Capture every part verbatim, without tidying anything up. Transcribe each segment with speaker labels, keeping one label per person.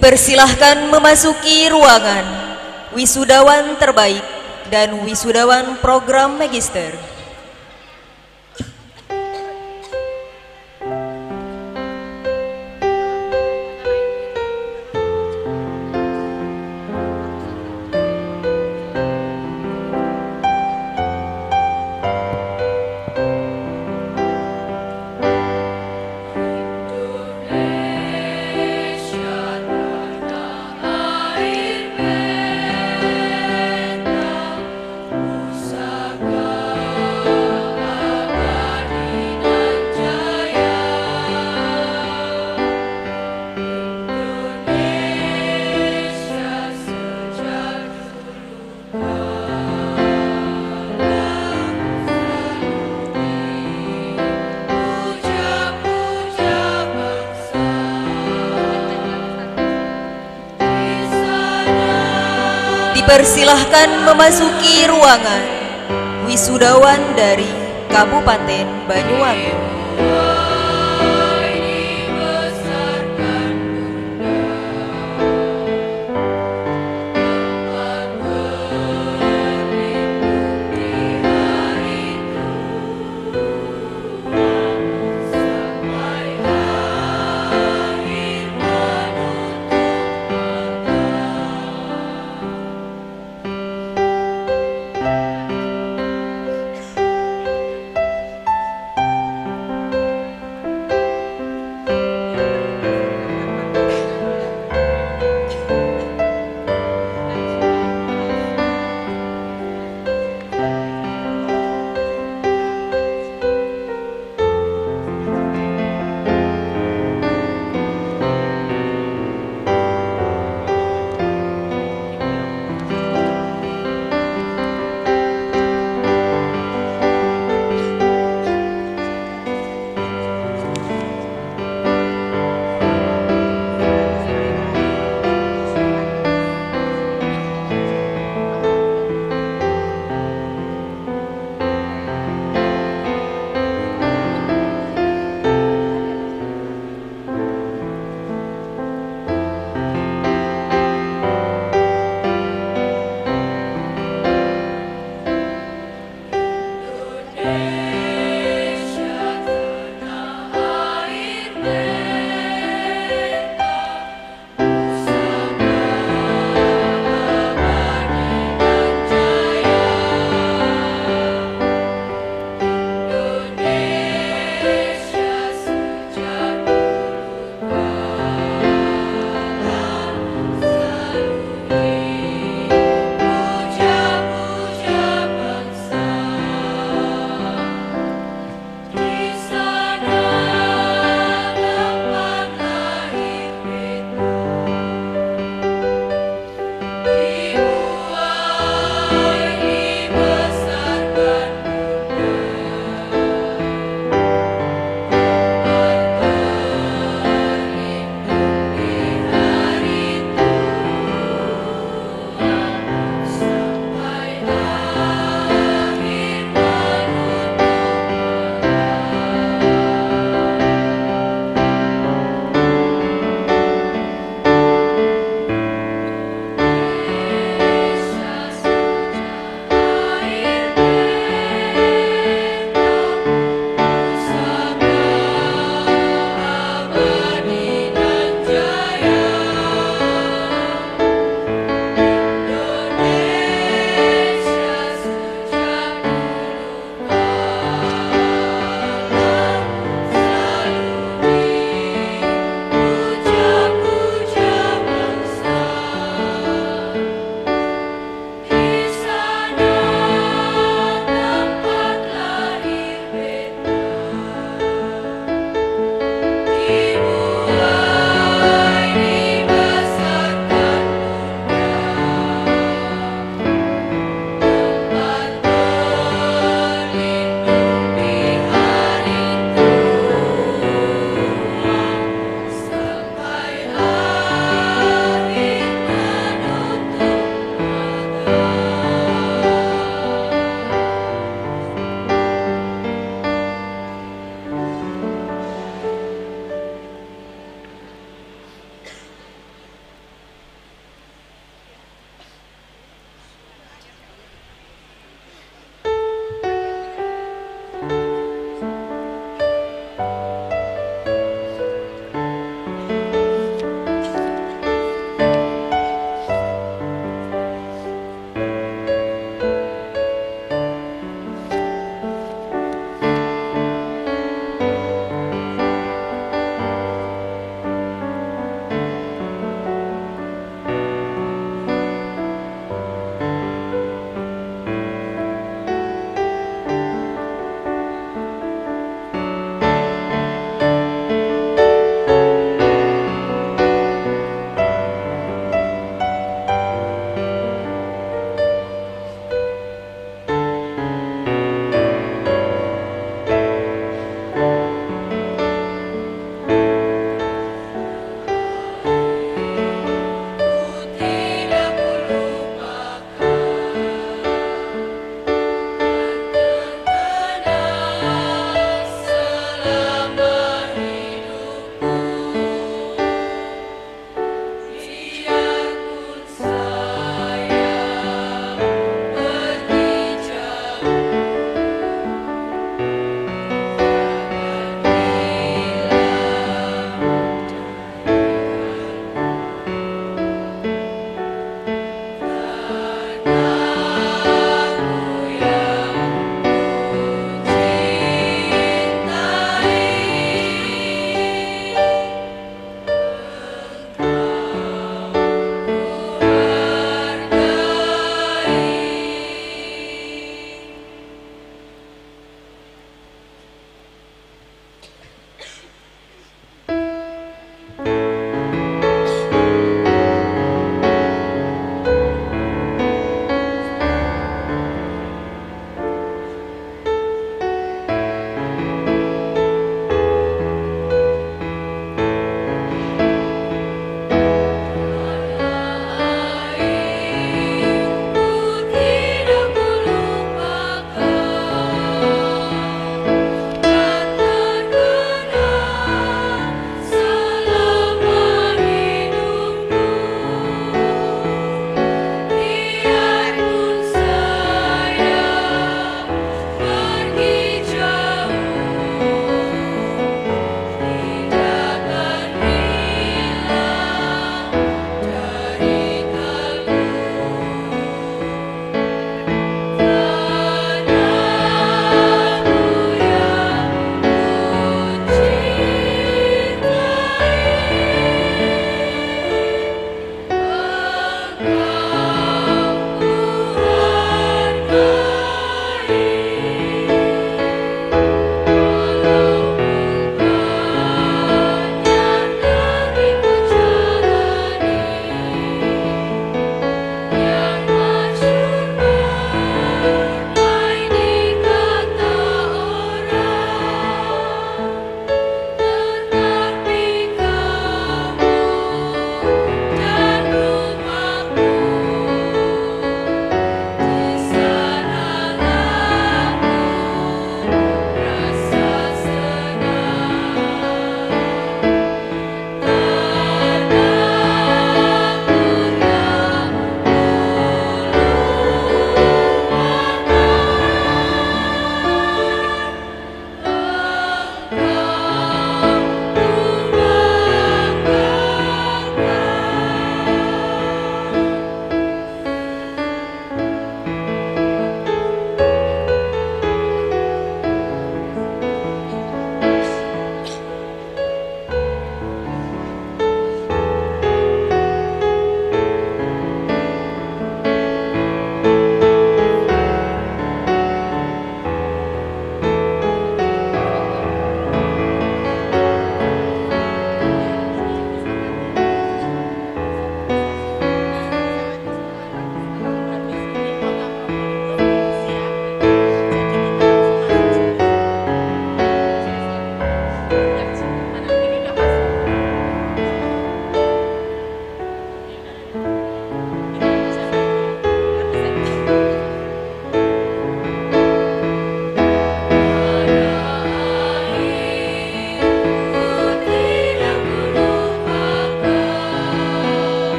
Speaker 1: Dipersilahkan memasuki ruangan wisudawan terbaik dan wisudawan program magister. Dipersilahkan memasuki ruangan wisudawan dari Kabupaten Banyuwangi.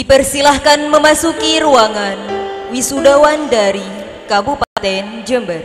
Speaker 1: Dipersilahkan memasuki ruangan wisudawan dari Kabupaten Jember.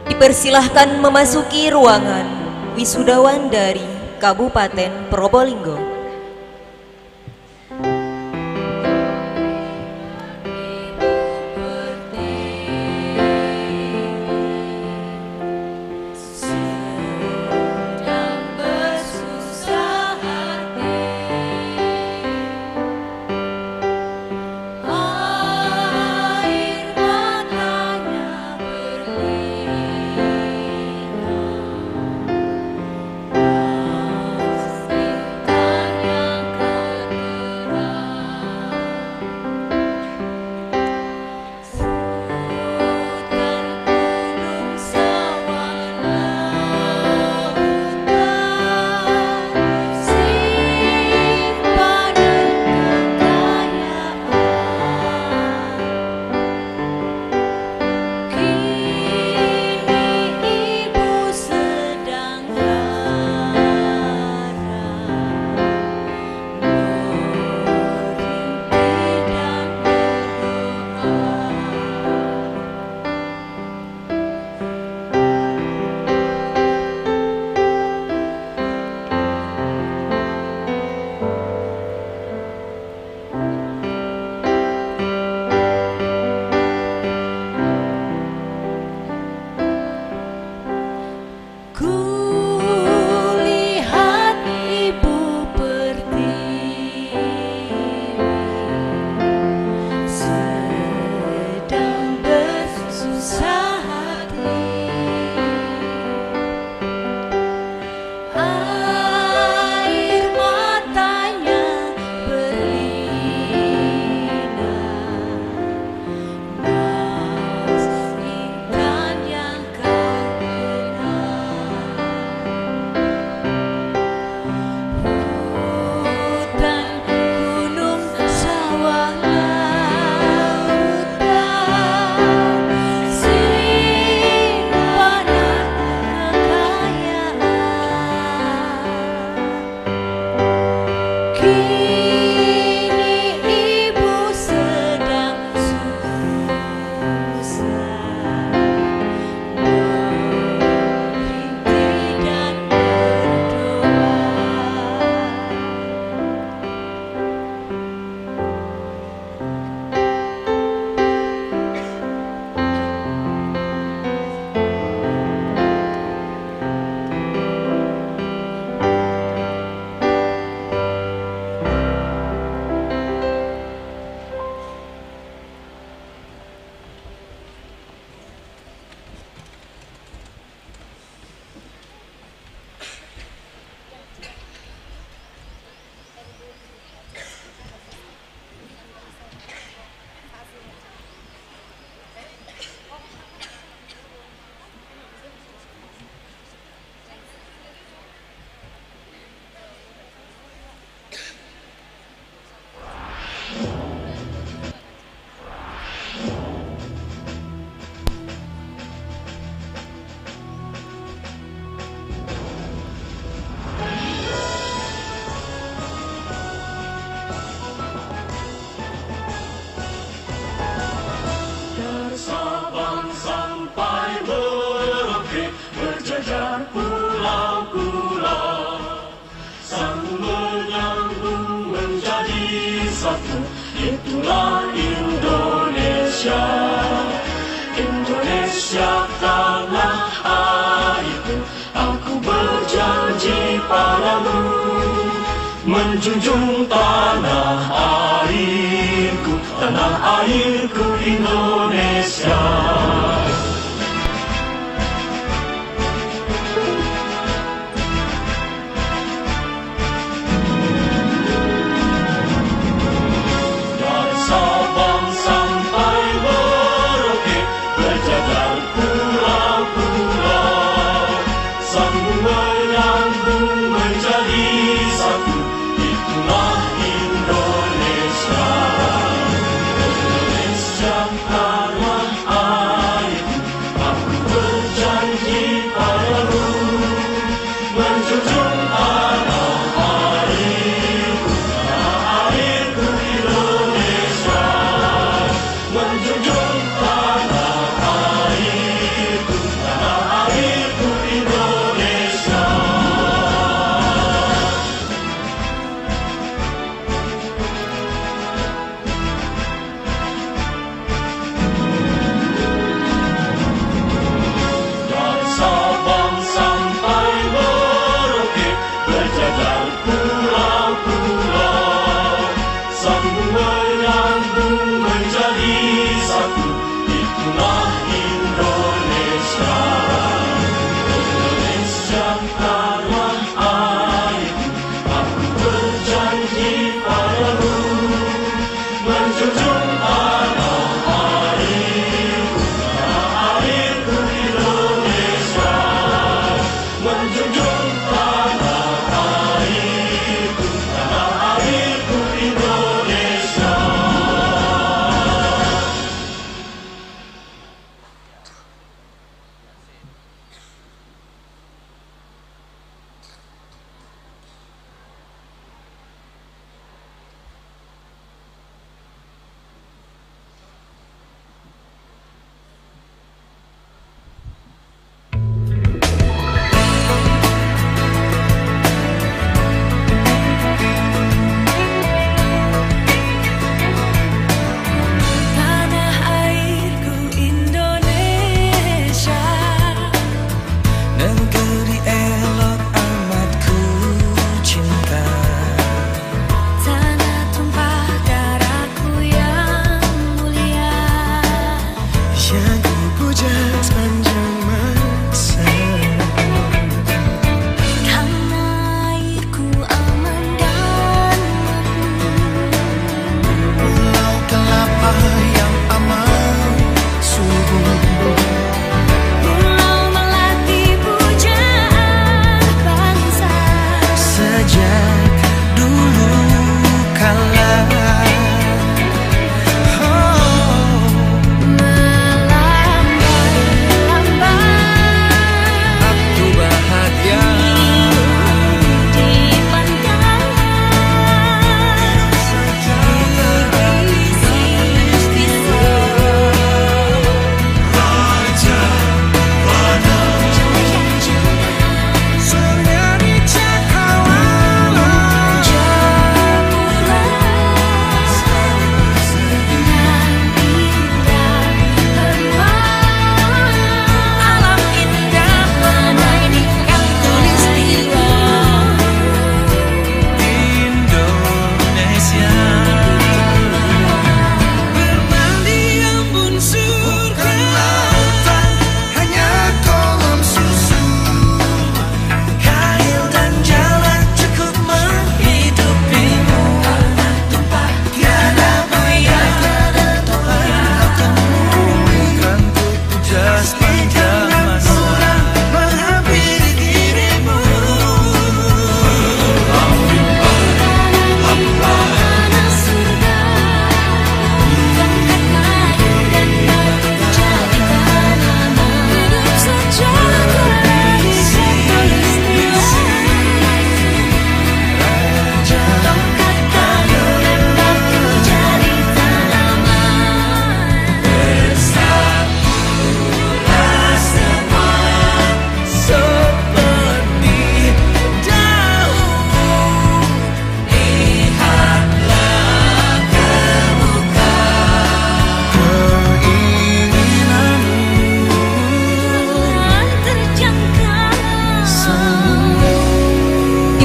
Speaker 1: Dipersilahkan memasuki ruangan wisudawan dari Kabupaten Probolinggo.
Speaker 2: Itulah Indonesia, Indonesia tanah airku. Aku berjanji padamu, menjunjung tanah airku, tanah airku Indonesia.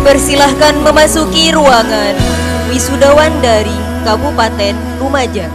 Speaker 1: Dipersilahkan memasuki ruangan wisudawan dari Kabupaten Lumajang.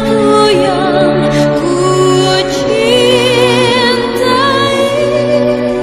Speaker 3: Ku cintai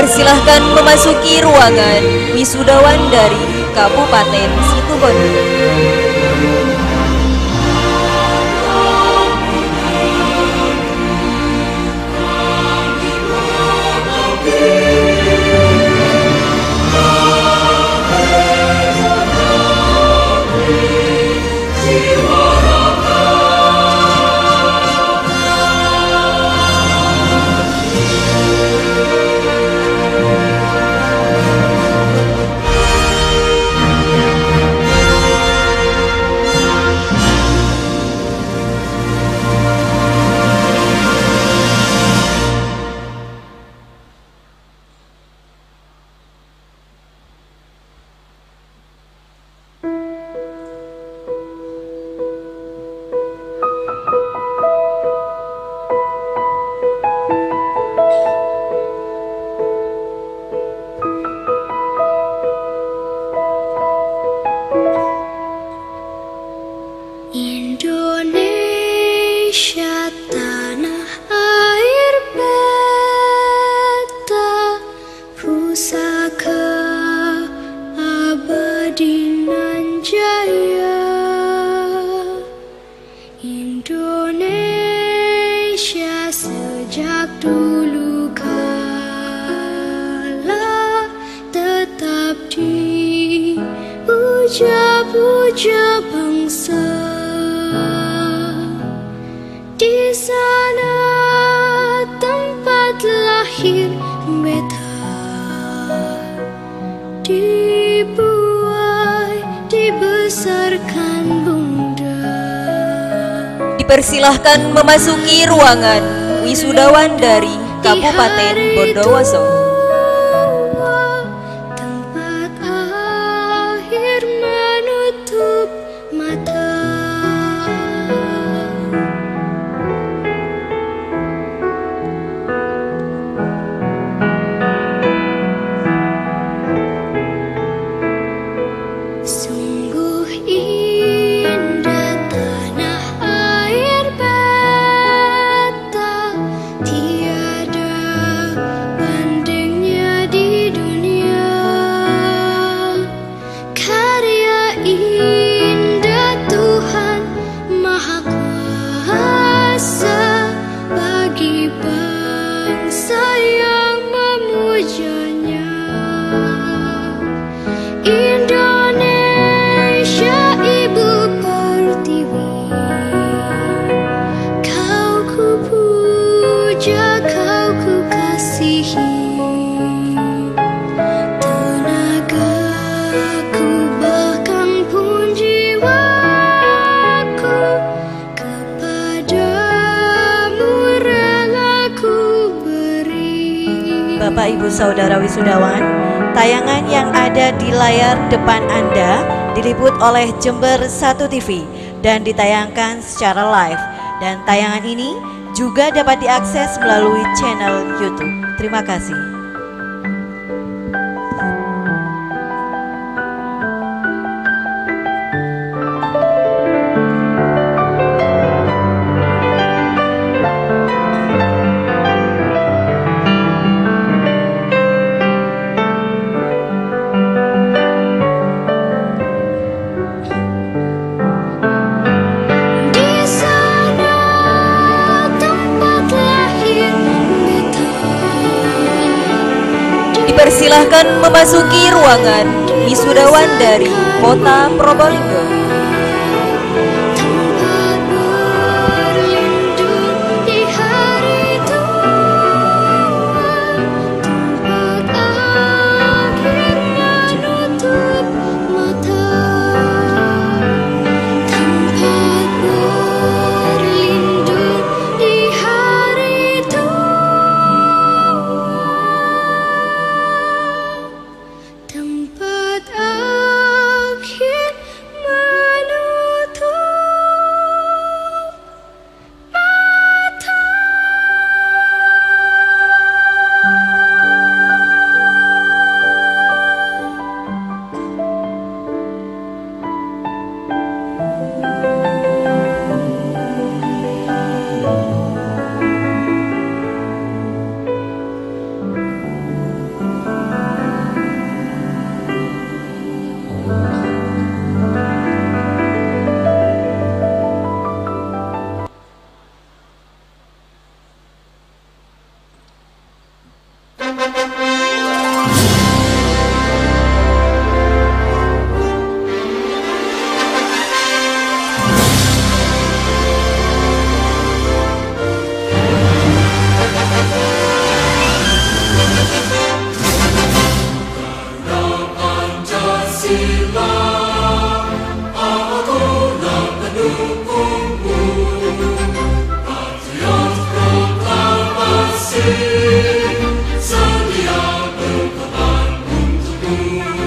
Speaker 1: Dipersilahkan memasuki ruangan wisudawan dari Kabupaten Situbondo.
Speaker 3: Indonesia tanah air beta, pusaka abadi nan jaya. Indonesia sejak dulu kala tetap dipuja-puja bangsa. Di sana tempat lahir beta, dibuai, dibesarkan bunda.
Speaker 1: Dipersilahkan memasuki ruangan wisudawan dari Kabupaten Bondowoso.
Speaker 3: Tempat akhir menutup mata. Sungguh indah tanah air beta, tiada bandingnya di dunia. Karya indah Tuhan Maha Kuasa bagi bangsa yang memujanya. Indonesia ibu pertiwi, kau ku puja, kau ku kasihi. Tenagaku bahkan pun jiwaku kepadamu rela ku beri.
Speaker 4: Bapak Ibu Saudara wisudawan, tayangan yang ada di layar depan Anda diliput oleh Jember satu T V dan ditayangkan secara live. Dan tayangan ini juga dapat diakses melalui channel YouTube. Terima kasih.
Speaker 3: Di sana tempat lahir beta,
Speaker 1: Dipersilahkan memasuki ruangan wisudawan dari Kota Probolinggo.
Speaker 3: tempat berlindung di hari tua, tempat akhir menutup mata, tempat berlindung di hari tua, tempat akhir menutup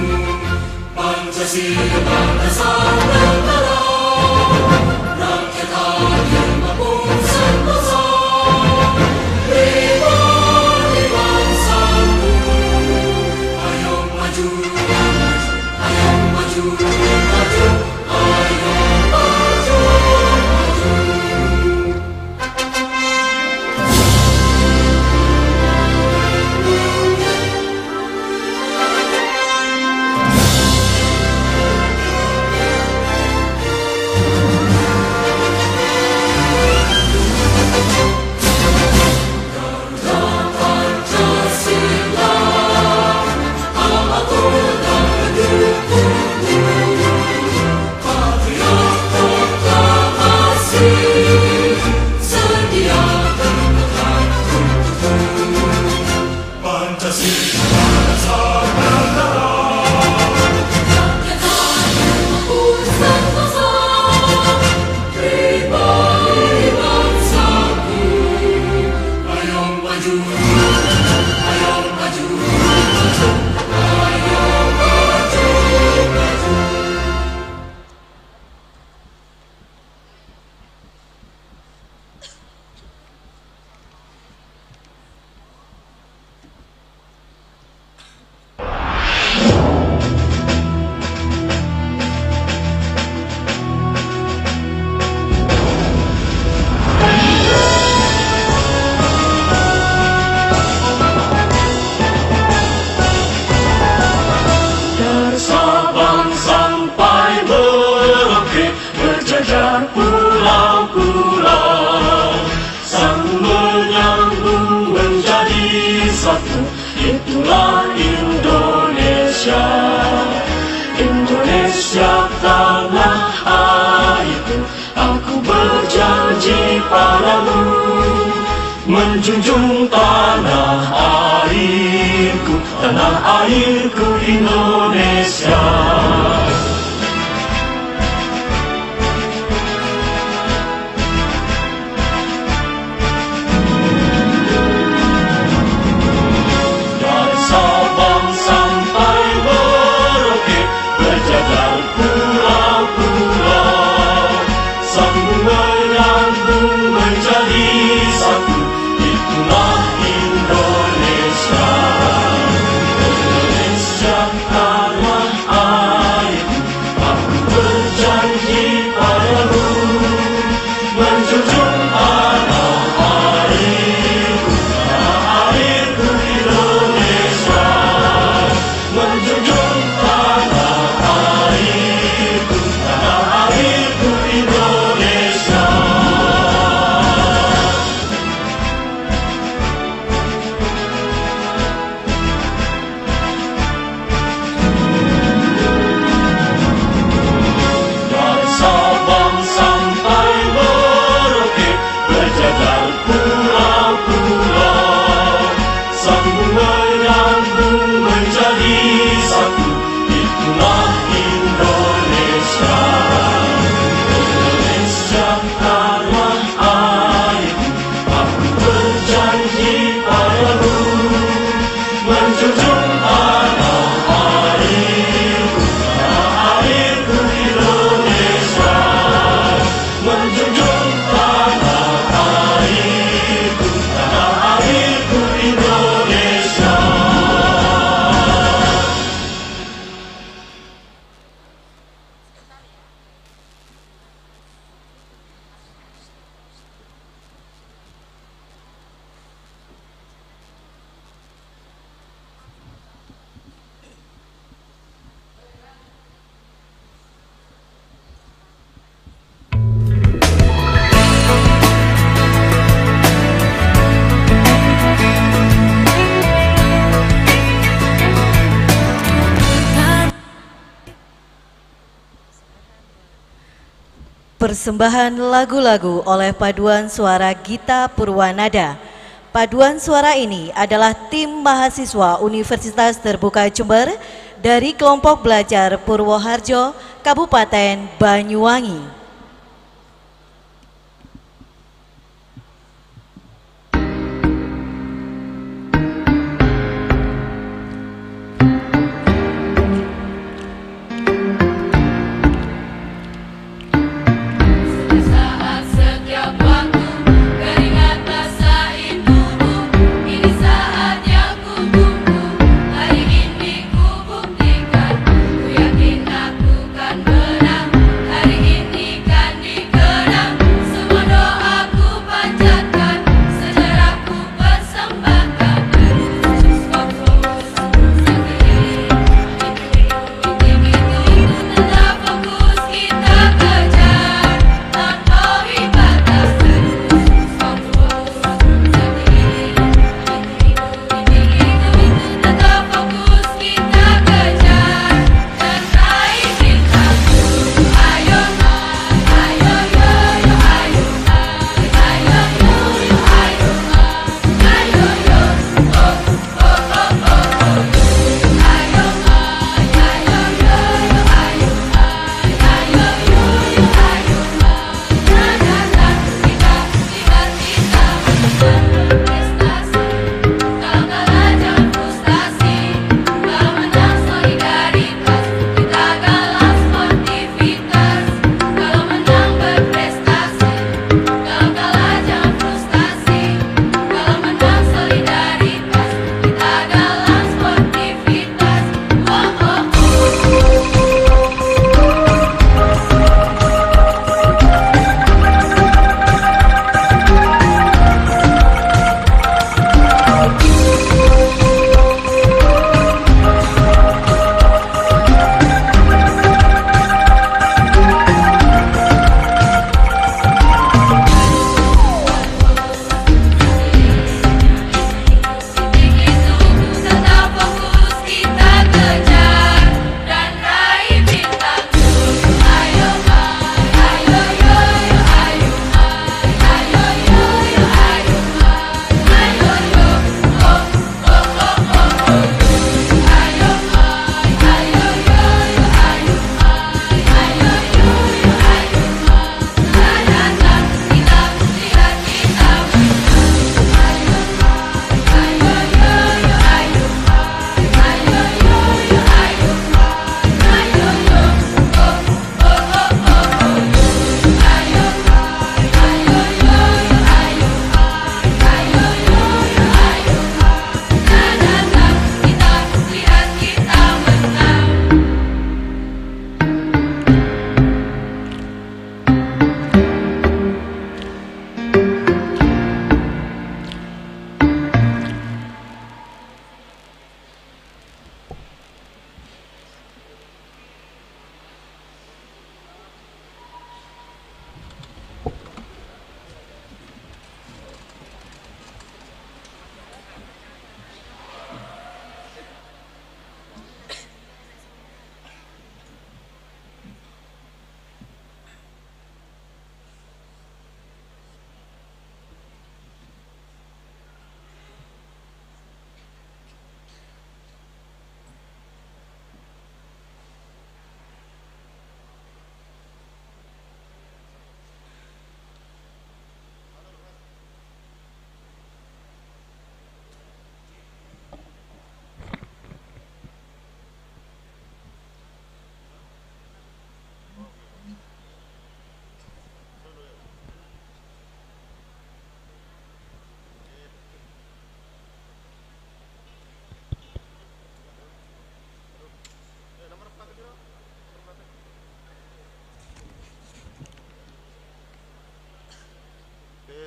Speaker 2: Pancasila dasar negara, rakyat hadir mampu sentosa, pribadi bangsaku. Ayo maju, ayo maju, maju, ayo maju, maju. Pulau-pulau sang menyambung menjadi satu, itulah Indonesia. Indonesia tanah airku, aku berjanji padamu, menjunjung tanah airku, tanah airku Indonesia.
Speaker 4: Persembahan lagu-lagu oleh Paduan Suara Gita Purwanada. Paduan suara ini adalah tim mahasiswa Universitas Terbuka Jember dari kelompok belajar Purwoharjo, Kabupaten Banyuwangi.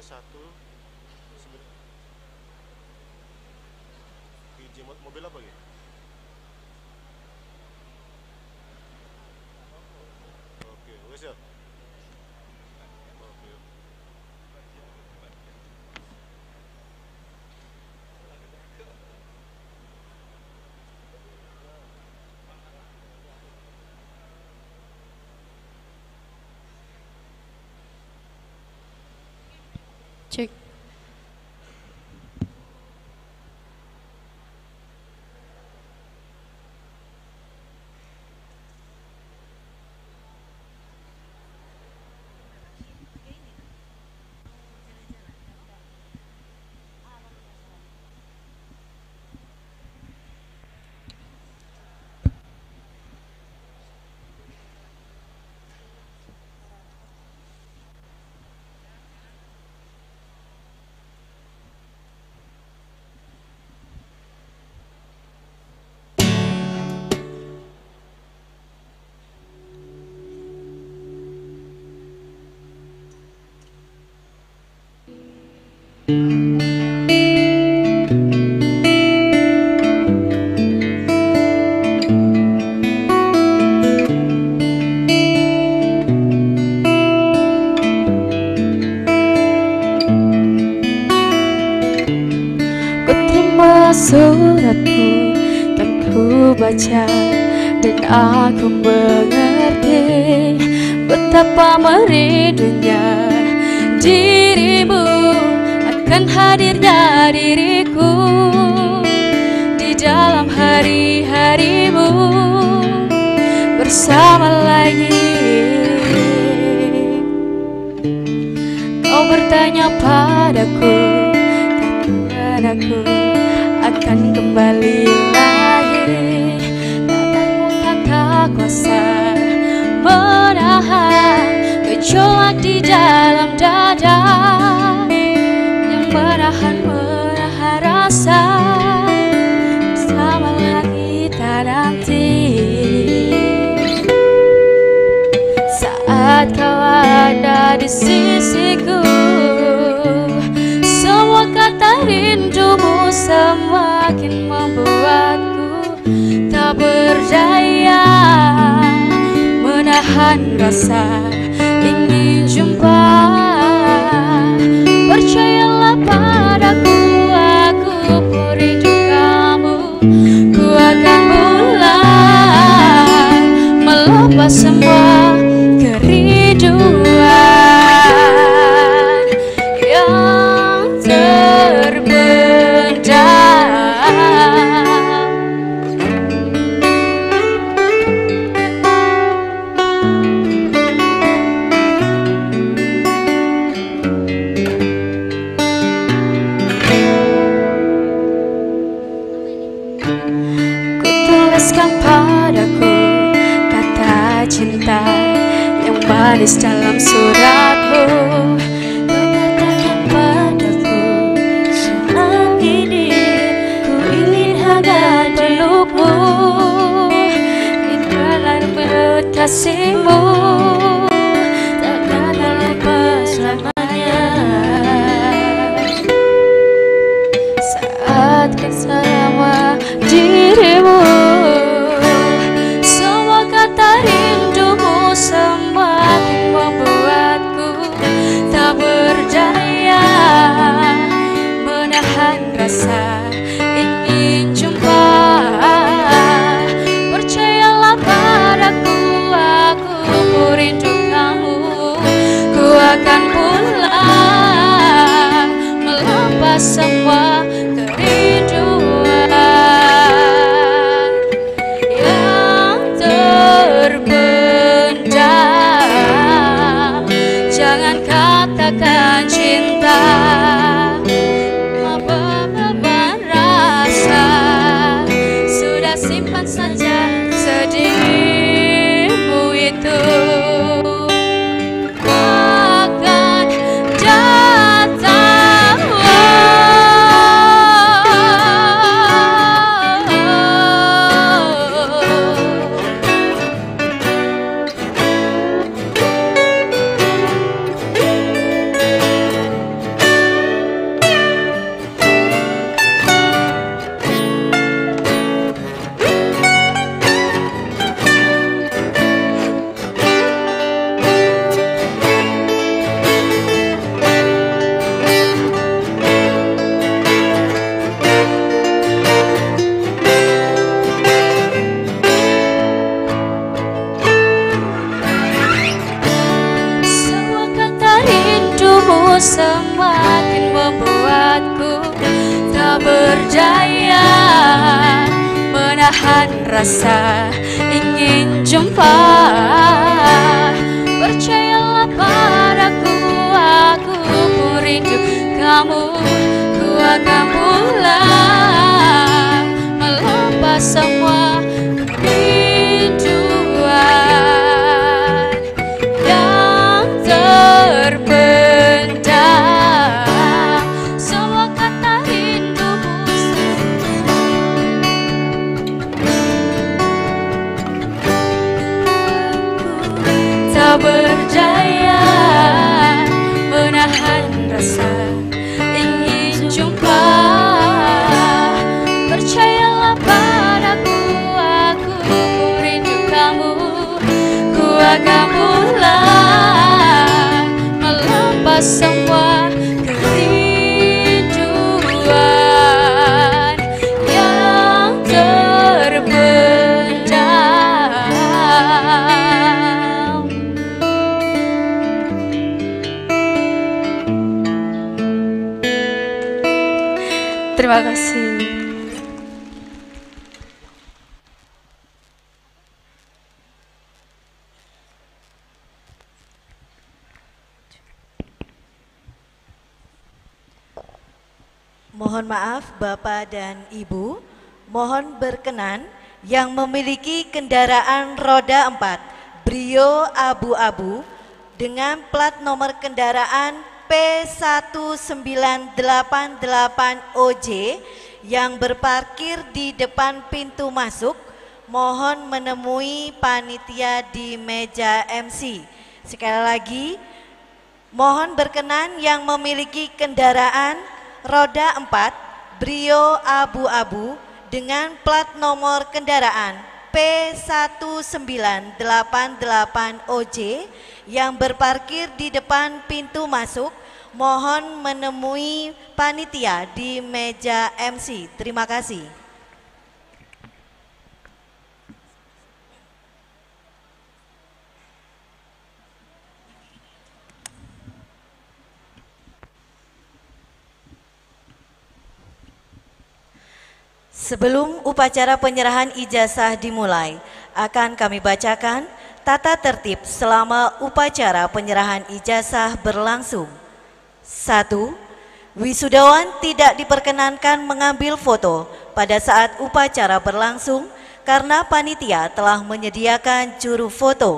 Speaker 5: satu biji mobil apa gitu? Oke, wes ya. Oke.
Speaker 3: Cek. Suratmu dan ku baca dan aku mengerti betapa merindunya dirimu akan hadirnya diriku di dalam hari-harimu bersama lagi. Kau bertanya padaku kapan aku akan kembali lagi. Katamu tak kuasa menahan gejolak di dalam dada yang menahan menahan rasa bersama lagi tak nanti. Saat kau ada di sisiku, semua kata rindumu semakin membuatku tak berdaya menahan rasa ingin jumpa. Percayalah padaku, aku rindu kamu. Ku akan mulai melepas semua kerinduan yang padaku kata cinta yang manis dalam suratmu. Kau katakan padaku saat ini ku ingin hangat pelukmu, ingin memeluk kasihmu takkan lepas selamanya. Saat bersama dirimu, semua kata rindumu semakin membuatku tak berdaya menahan rasa ingin jumpa. Percayalah padaku, aku rindu kamu. Ku akan pulang melepas semua kerinduan yang terpendam. Jangan katakan cinta, apa beban rasa, sudah simpan saja sedihmu itu. Akan datang semakin membuatku tak berdaya menahan rasa ingin jumpa. Percayalah padaku, aku pun rindu kamu. Ku akan pulang melepas semua kerinduan yang terpendam. Semua kata rindumu tak berdaya menahan rasa ingin jumpa. Percayalah padaku, aku pun rindu kamu. Ku akan pulang melepas semua kerinduan yang terpendam. Terima kasih.
Speaker 4: Mohon maaf Bapak dan Ibu, mohon berkenan yang memiliki kendaraan roda empat Brio abu-abu dengan plat nomor kendaraan P satu sembilan delapan delapan O J yang berparkir di depan pintu masuk, mohon menemui panitia di meja M C. Sekali lagi, mohon berkenan yang memiliki kendaraan roda empat Brio abu-abu dengan plat nomor kendaraan P satu sembilan delapan delapan O J yang berparkir di depan pintu masuk, mohon menemui panitia di meja M C. Terima kasih. Sebelum upacara penyerahan ijazah dimulai, akan kami bacakan tata tertib selama upacara penyerahan ijazah berlangsung. Satu, wisudawan tidak diperkenankan mengambil foto pada saat upacara berlangsung karena panitia telah menyediakan juru foto.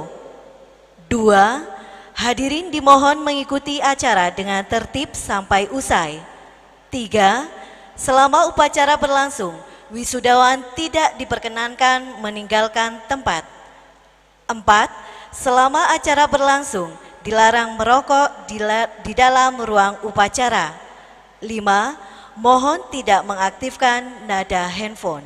Speaker 4: Dua, hadirin dimohon mengikuti acara dengan tertib sampai usai. Tiga, selama upacara berlangsung, wisudawan tidak diperkenankan meninggalkan tempat. Empat, selama acara berlangsung, dilarang merokok di, di dalam ruang upacara. Lima, mohon tidak mengaktifkan nada handphone.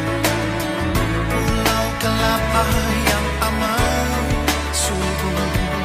Speaker 6: yang amat subur.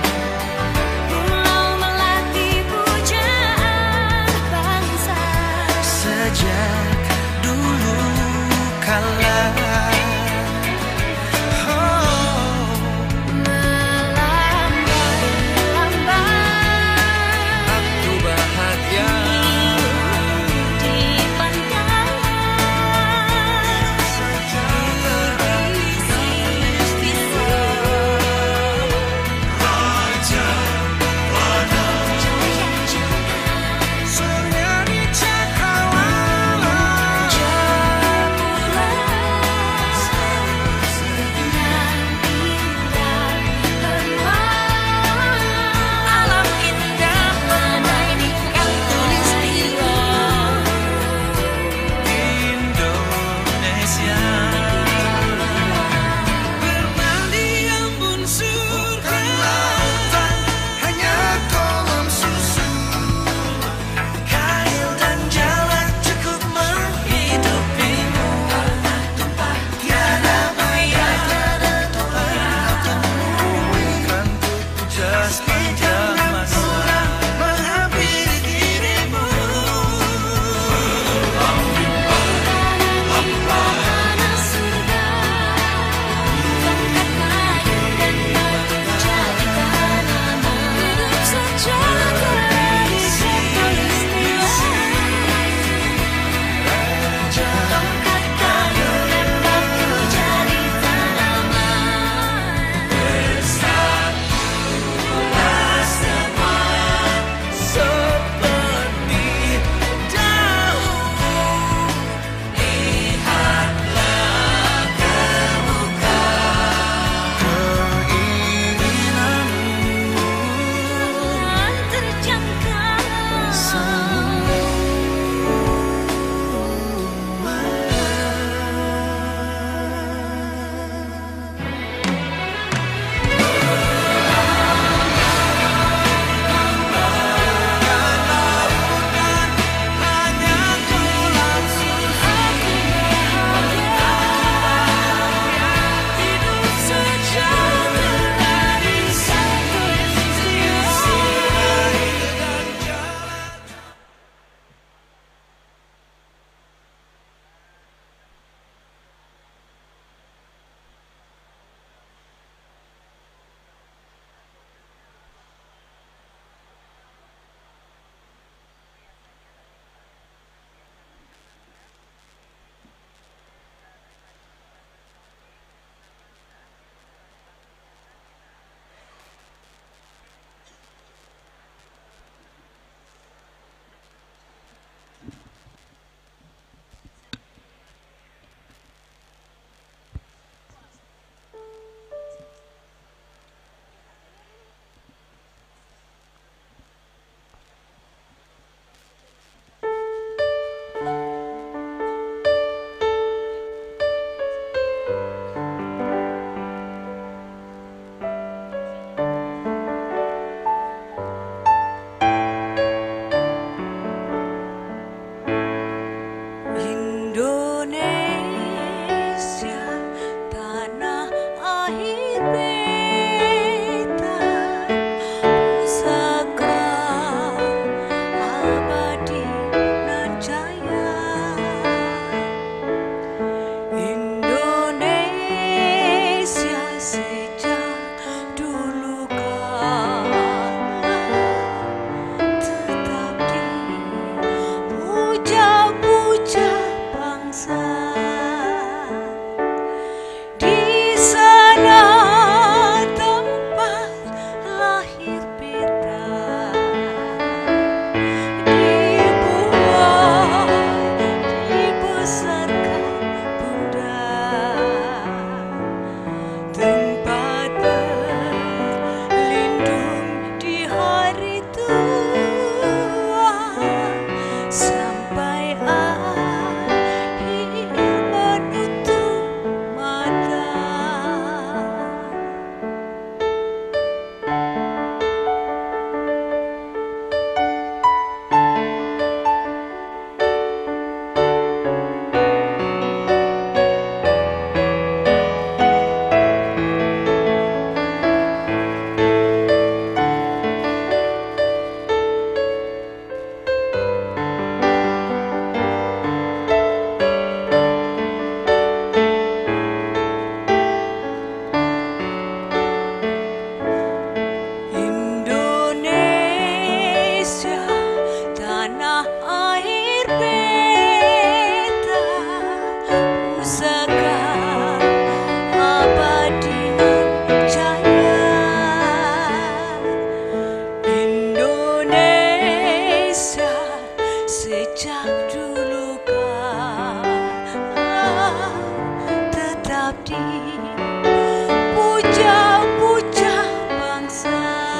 Speaker 6: puja-puja bangsa.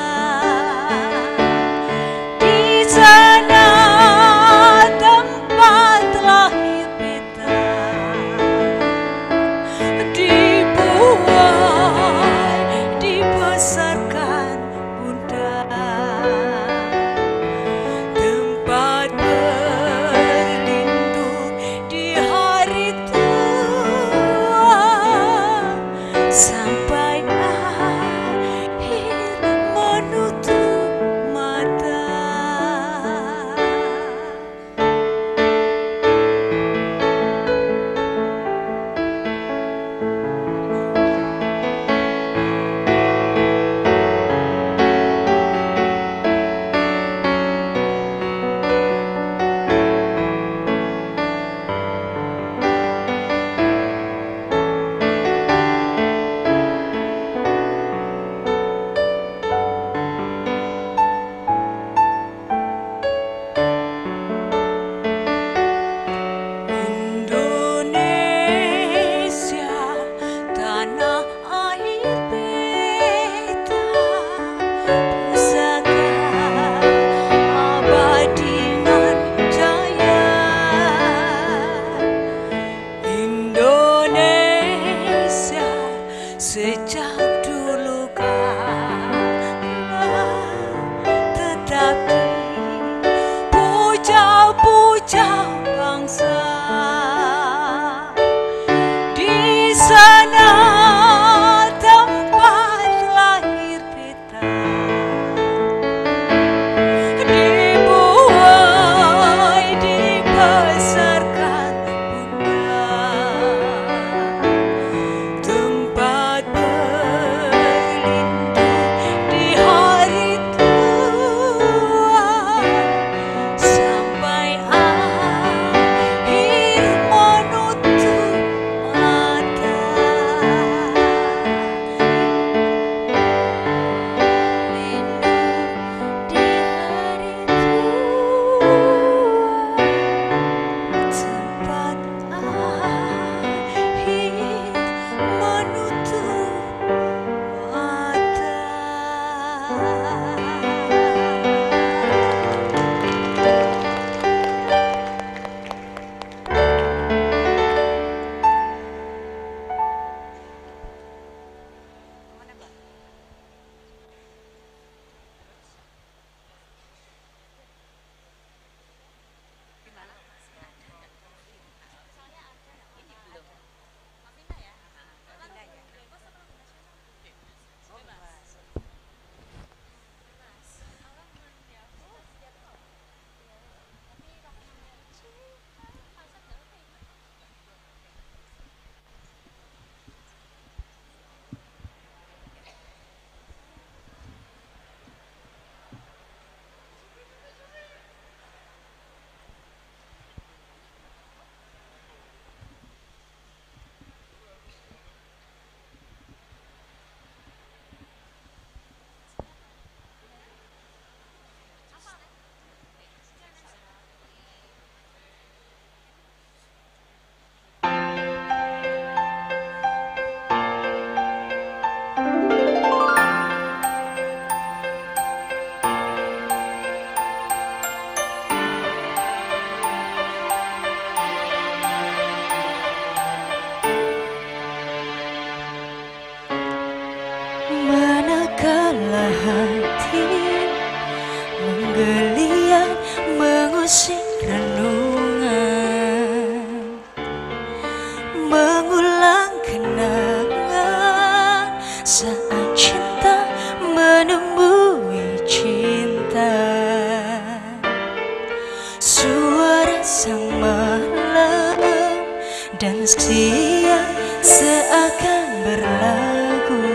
Speaker 6: Di sana tempat lahir beta, dibuai, dibesarkan bunda. Tempat berlindung di hari tua, sampai akhir menutup mata. Indonesia, tanah air beta, pusaka abadi nan jaya. Indonesia, sejak dulu kala tetap dipuja-puja bangsa. Di sana tempat lahir beta, dibuai, dibesarkan bunda. Tempat berlindung di hari tua, sampai akhir menutup mata. Lindung di hari tua, tempat akhir menutup mata. Manakala hati menggeliat mengusik renungan, mengulang kenangan saat cinta menemui cinta. Suara sang malam dan siang seakan berlagu,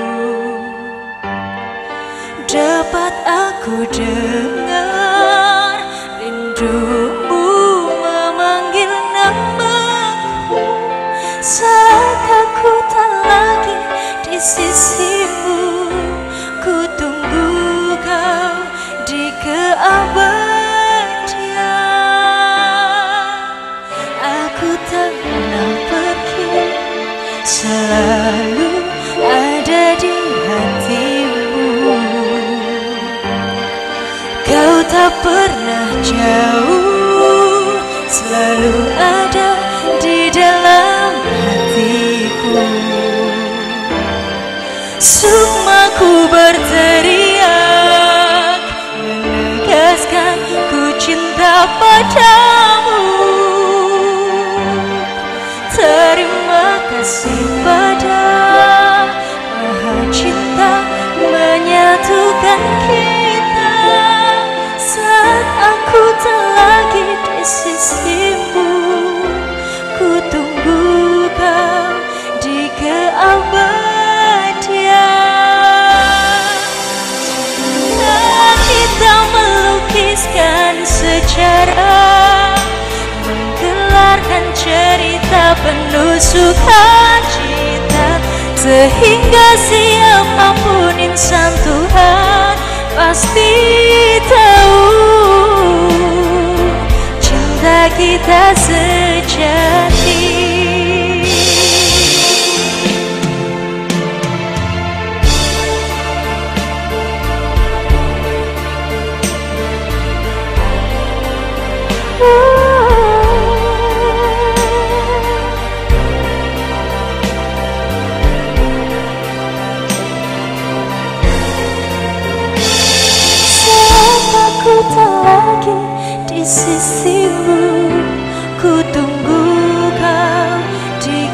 Speaker 6: dapat aku dengar rindumu memanggil namaku saat aku tak lagi di sisimu. Ku tunggu kau di keabadian. Aku tak pernah pergi selalu ada di hatimu. Kau tak pernah jauh, selalu ada di dalam hatiku. Sukmaku berteriak, menegaskan ku cinta padamu. Terima kasih pada Maha Cinta menyatukan kita. Saat aku tak lagi di sisimu, ku tunggu kau di keabadian. Kita melukiskan sejarah, menggelarkan cerita penuh sukacita, sehingga siapapun insan Tuhan pasti tahu cinta kita sejati. Aku tak lagi di sisimu, ku tunggu kau di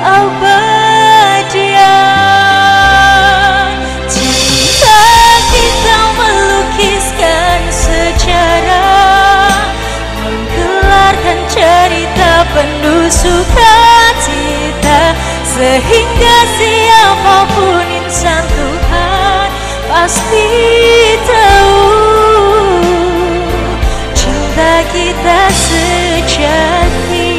Speaker 6: keabadian. Cinta kita melukiskan sejarah, menggelarkan cerita penuh sukacita, sehingga siapapun insan Tuhan pasti tahu cinta kita sejati.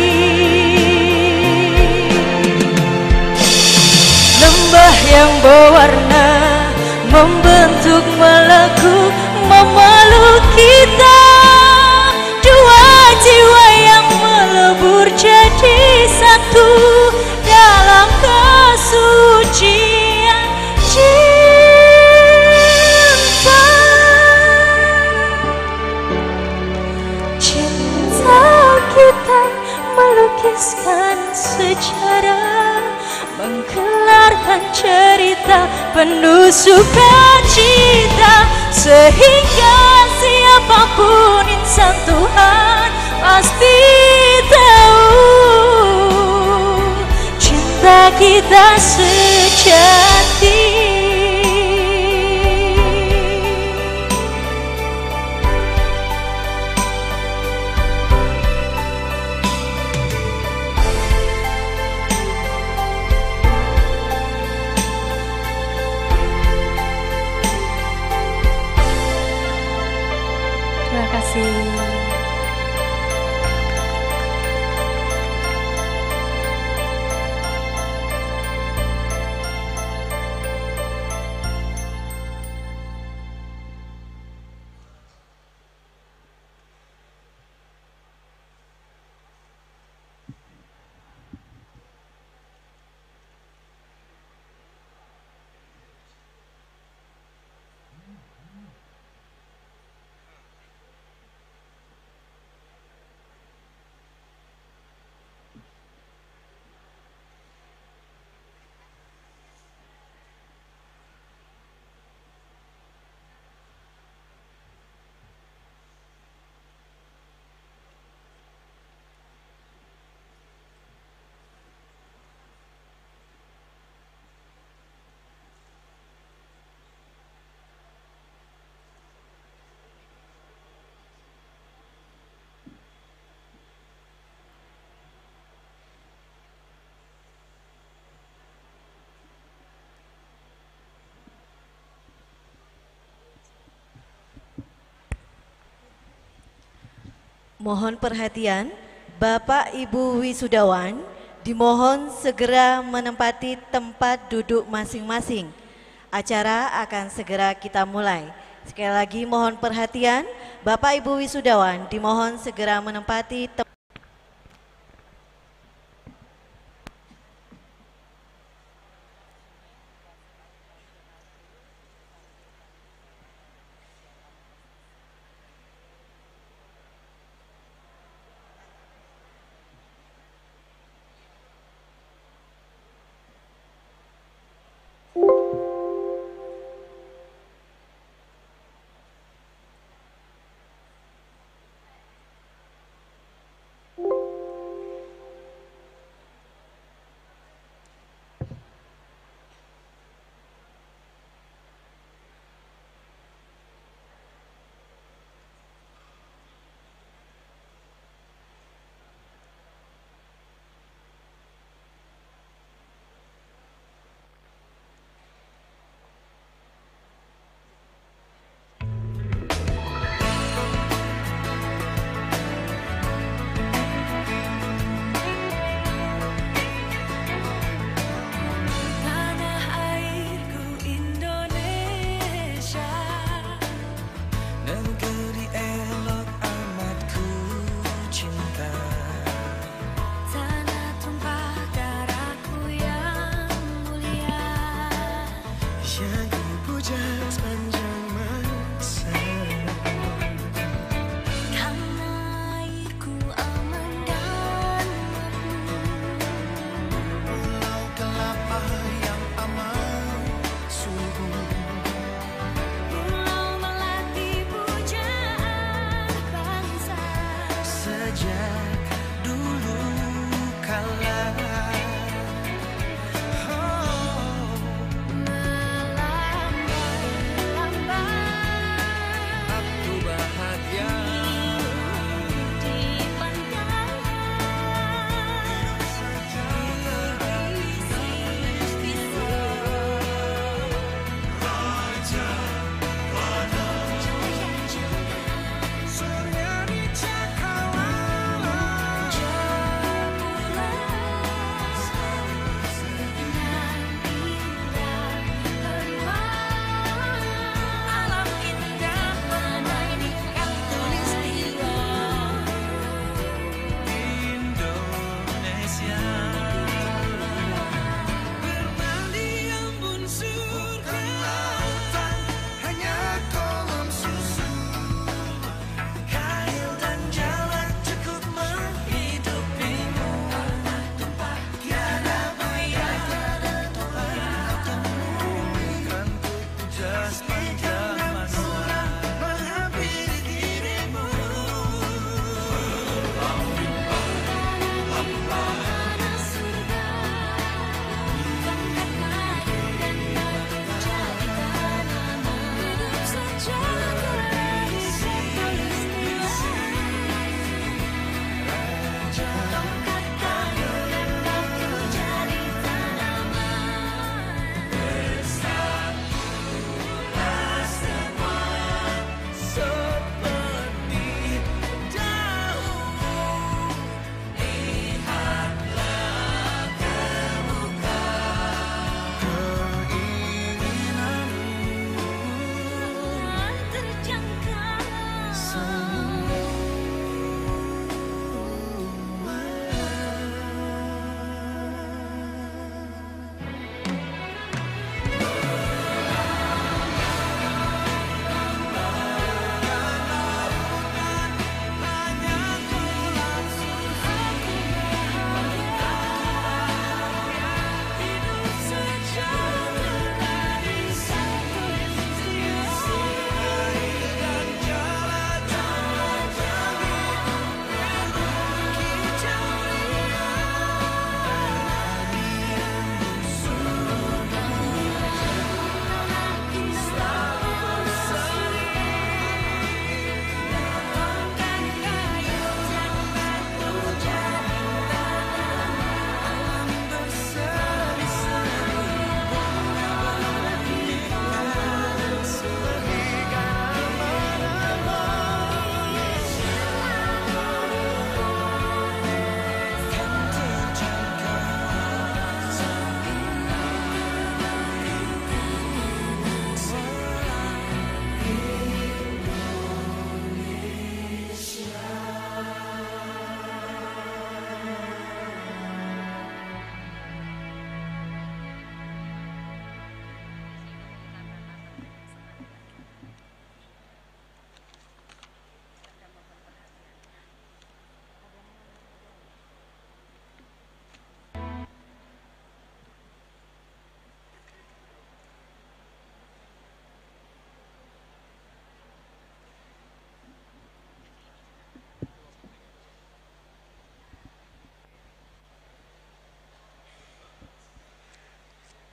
Speaker 6: Lembah yang berwarna membentuk melaku memeluk kita, dua jiwa yang melebur jadi satu dalam kesucian cinta. Cinta kita melukiskan sejarah, menggelarkan cerita penuh sukacita, sehingga siapapun insan Tuhan pasti tahu cinta kita sejati. Terima kasih.
Speaker 4: Mohon perhatian, Bapak Ibu wisudawan dimohon segera menempati tempat duduk masing-masing. Acara akan segera kita mulai. Sekali lagi mohon perhatian, Bapak Ibu wisudawan dimohon segera menempati tempat.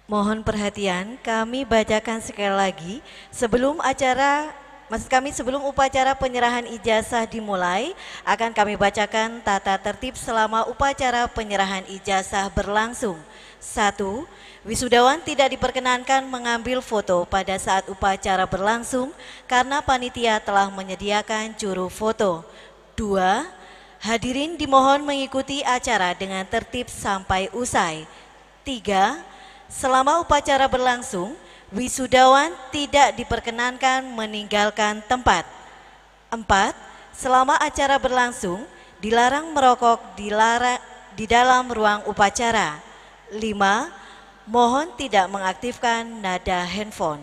Speaker 4: Mohon perhatian, kami bacakan sekali lagi sebelum acara Maksud kami sebelum upacara penyerahan ijazah dimulai, akan kami bacakan tata tertib selama upacara penyerahan ijazah berlangsung. Satu, wisudawan tidak diperkenankan mengambil foto pada saat upacara berlangsung karena panitia telah menyediakan juru foto. Dua, hadirin dimohon mengikuti acara dengan tertib sampai usai. Tiga, selama upacara berlangsung, wisudawan tidak diperkenankan meninggalkan tempat. Empat, selama acara berlangsung, dilarang merokok dilarang, di dalam ruang upacara. Lima, mohon tidak mengaktifkan nada handphone.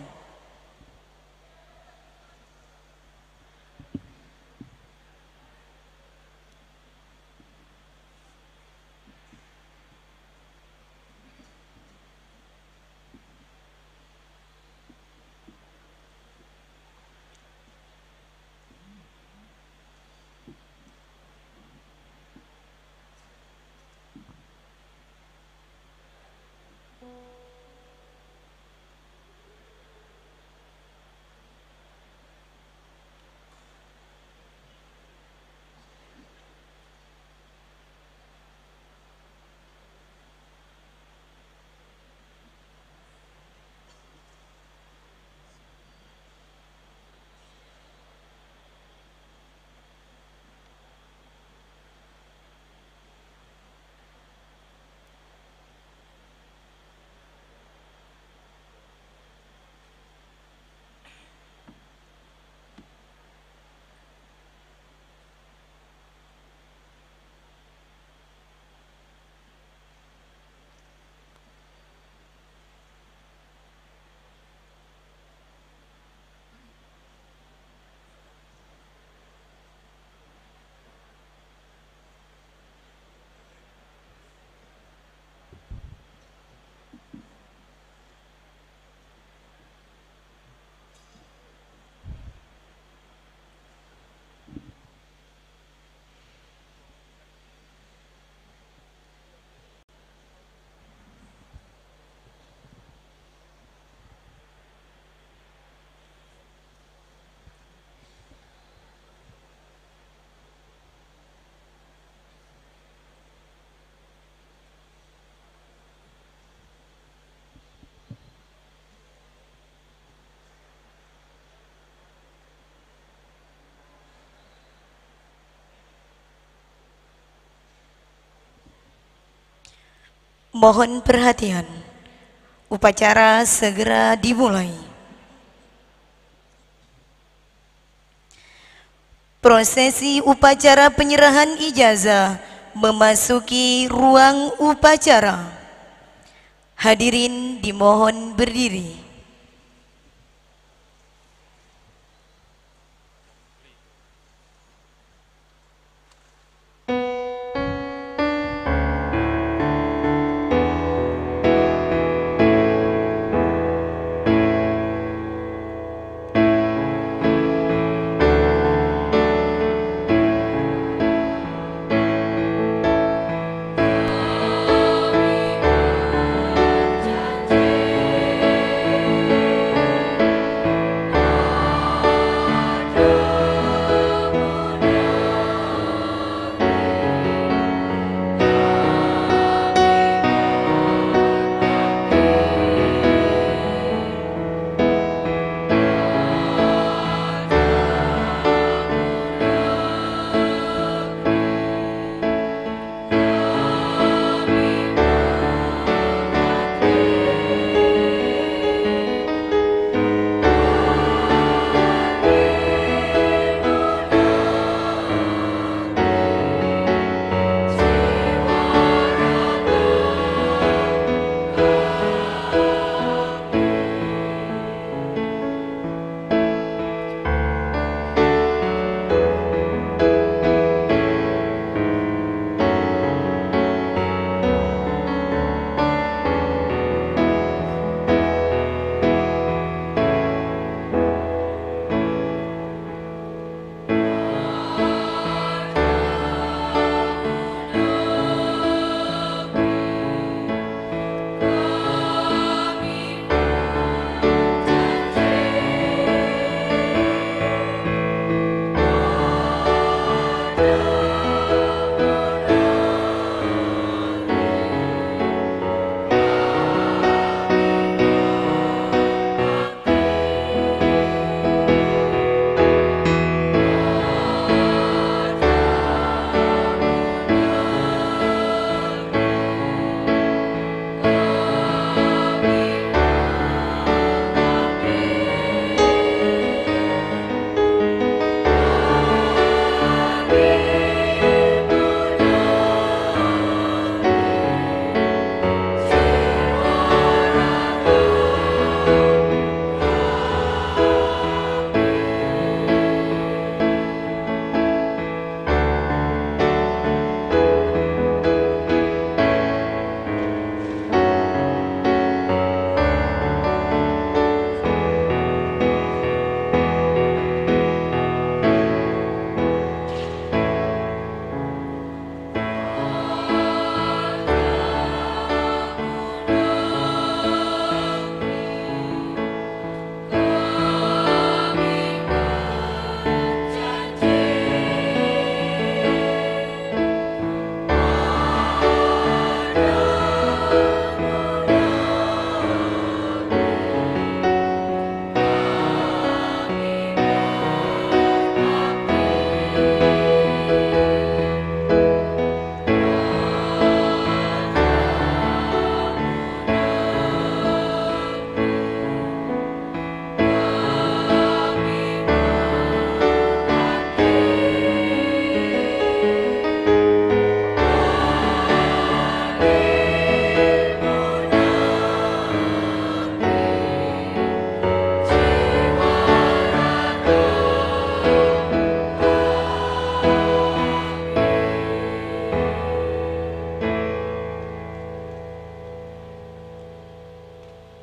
Speaker 7: Mohon perhatian, upacara segera dimulai. Prosesi upacara penyerahan ijazah memasuki ruang upacara. Hadirin dimohon berdiri.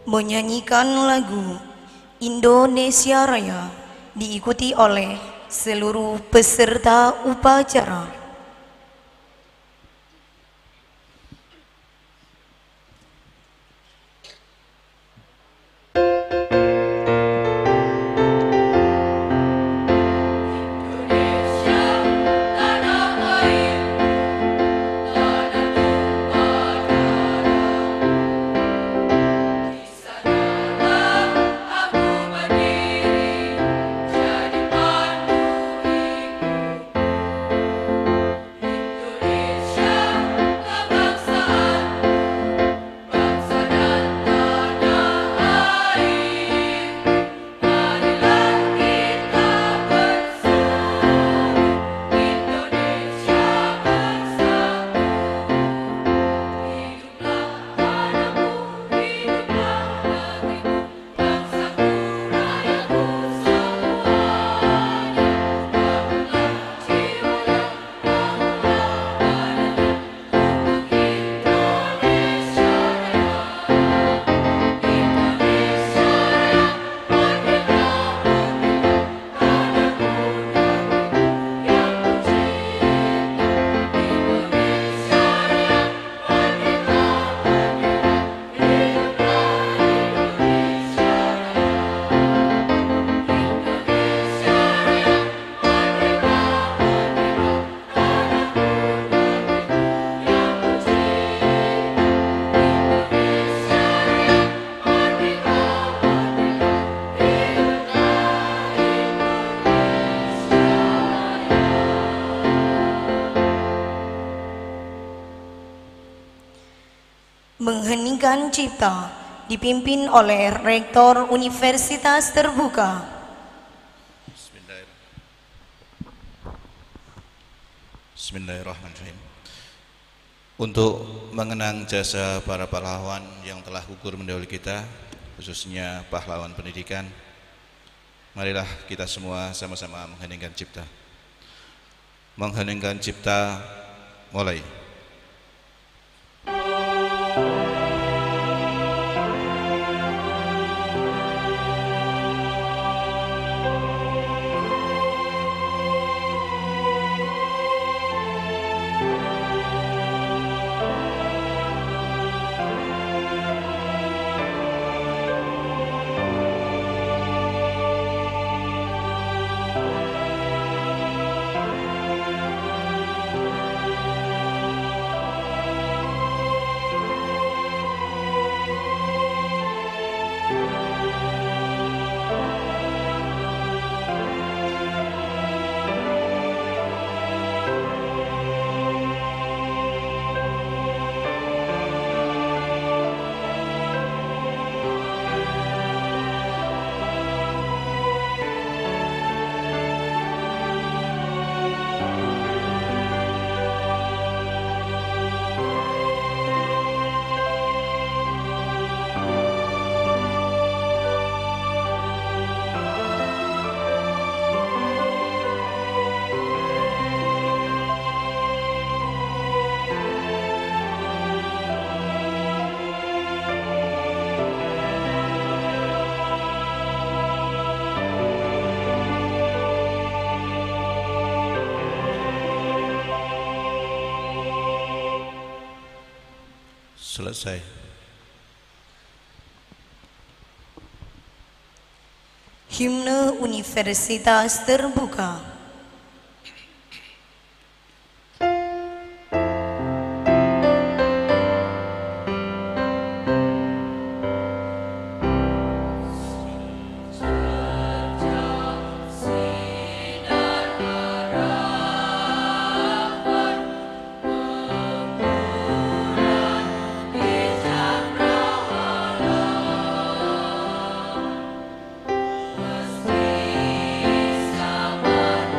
Speaker 7: menyanyikan lagu Indonesia Raya diikuti oleh seluruh peserta upacara. Mengheningkan Cipta dipimpin oleh Rektor Universitas Terbuka.
Speaker 8: Bismillahirrahmanirrahim. Untuk mengenang jasa para pahlawan yang telah gugur mendahului kita, khususnya pahlawan pendidikan, marilah kita semua sama-sama mengheningkan Cipta. Mengheningkan Cipta, mulai. Selesai.
Speaker 7: Himne Universitas Terbuka.
Speaker 6: Sama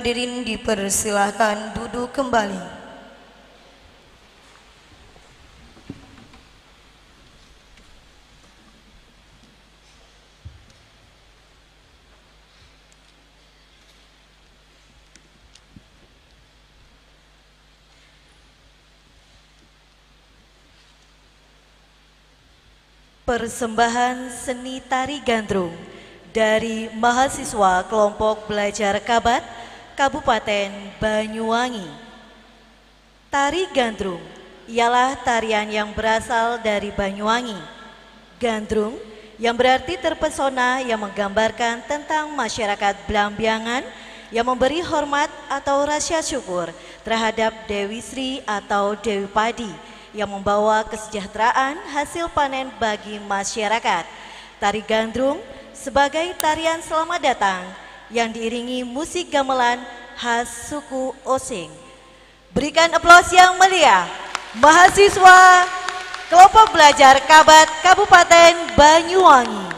Speaker 7: Hadirin dipersilahkan duduk kembali.
Speaker 4: Persembahan seni tari gandrung dari mahasiswa kelompok belajar Kabat Kabupaten Banyuwangi. Tari gandrung ialah tarian yang berasal dari Banyuwangi. Gandrung yang berarti terpesona, yang menggambarkan tentang masyarakat Blambiangan yang memberi hormat atau rasa syukur terhadap Dewi Sri atau Dewi Padi yang membawa kesejahteraan hasil panen bagi masyarakat. Tari gandrung sebagai tarian selamat datang yang diiringi musik gamelan khas suku Osing. Berikan aplaus yang meriah mahasiswa kelompok belajar Kabat Kabupaten Banyuwangi.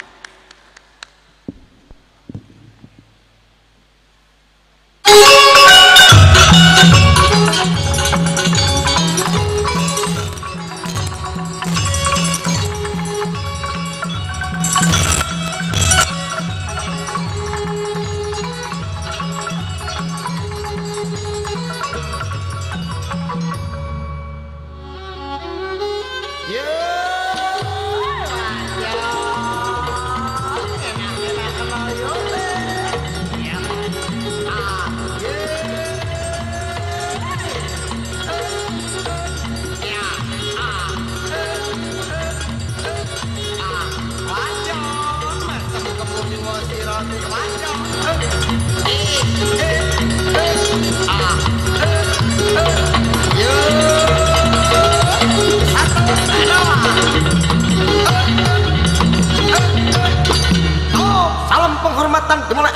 Speaker 9: Salam penghormatan dimulai.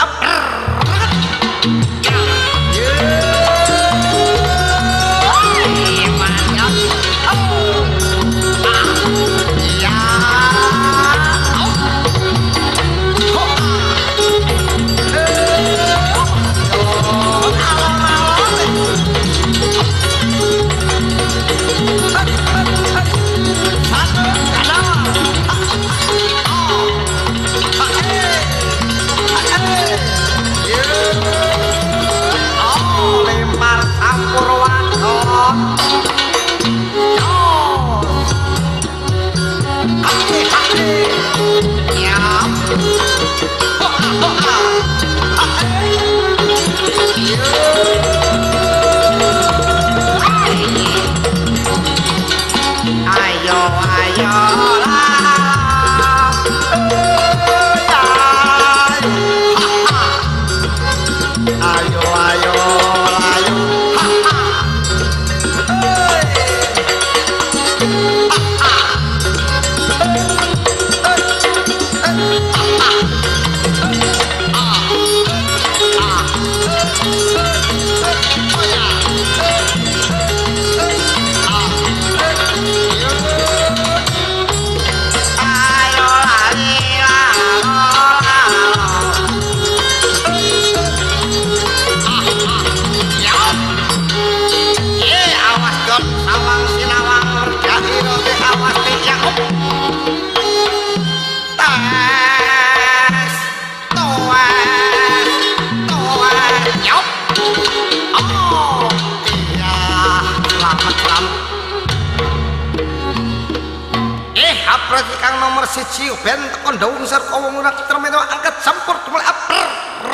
Speaker 9: Kang nomor siji ben tekan daung sarta wong ora termenawa angkat sampur mulai aper.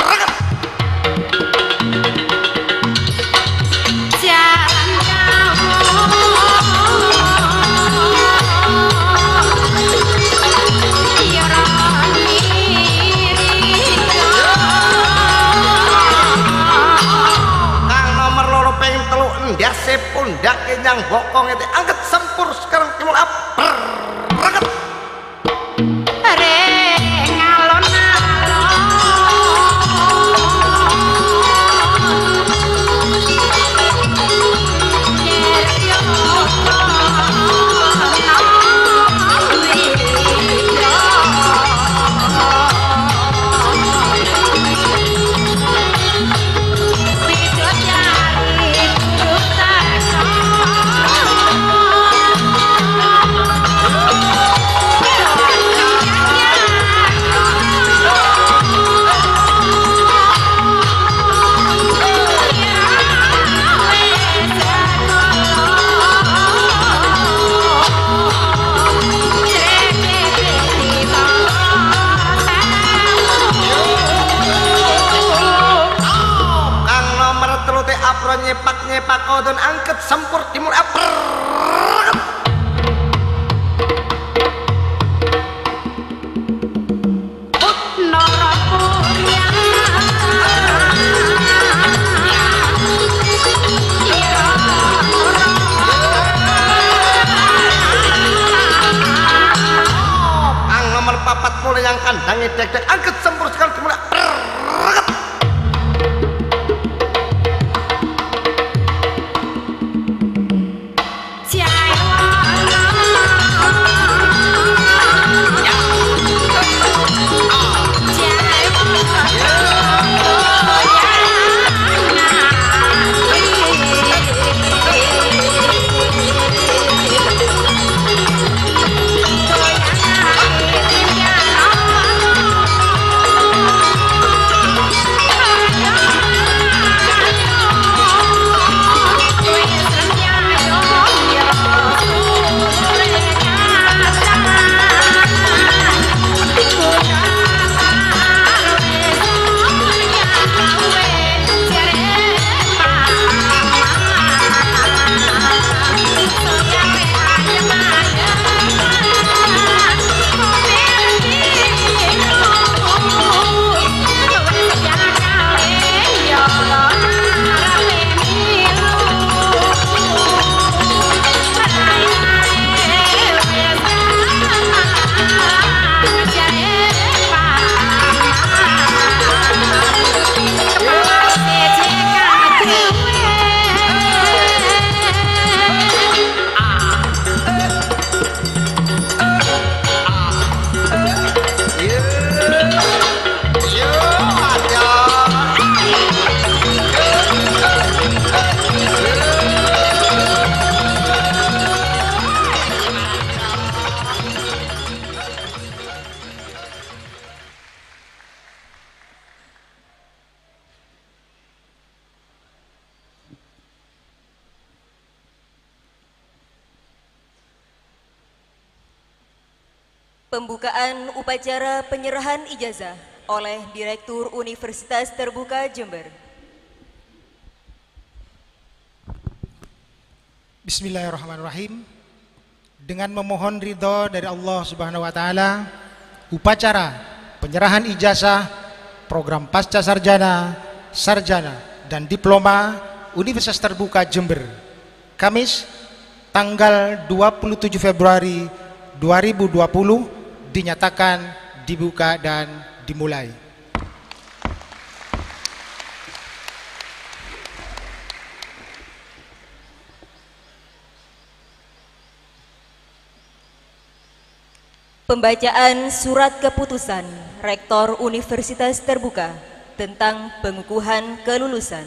Speaker 9: Kang nomor loro pengen telu endase pundak kenyang bokong itu angkat sampur sekarang mulai aper. yang kandangnya dek-dek angkat sempur sekali dimulai.
Speaker 1: Pembukaan upacara penyerahan ijazah oleh Direktur Universitas Terbuka Jember.
Speaker 10: Bismillahirrahmanirrahim. Dengan memohon ridho dari Allah Subhanahu wa taala, upacara penyerahan ijazah program pasca sarjana, sarjana dan diploma Universitas Terbuka Jember, Kamis tanggal dua puluh tujuh Februari dua ribu dua puluh dinyatakan dibuka dan dimulai.
Speaker 1: Pembacaan surat keputusan Rektor Universitas Terbuka tentang pengukuhan kelulusan.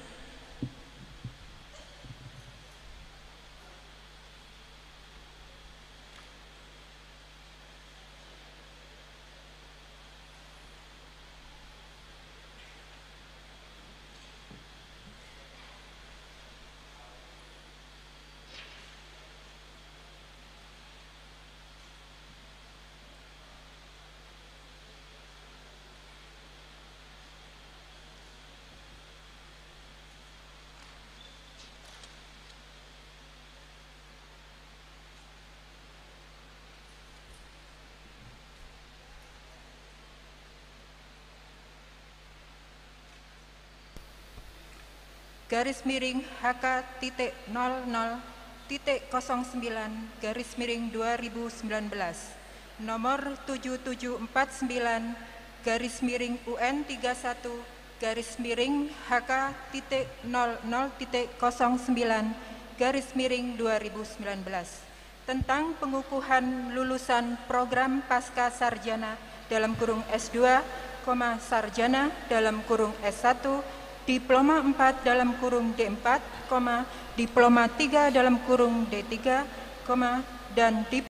Speaker 11: Garis miring H K titik nol nol titik nol sembilan garis miring dua ribu sembilan belas nomor tujuh tujuh empat sembilan garis miring U N tiga puluh satu garis miring H K titik nol nol titik nol sembilan garis miring dua ribu sembilan belas tentang pengukuhan lulusan program pasca sarjana dalam kurung S dua, sarjana dalam kurung S satu, diploma empat dalam kurung D empat, diploma tiga dalam kurung D tiga, dan diploma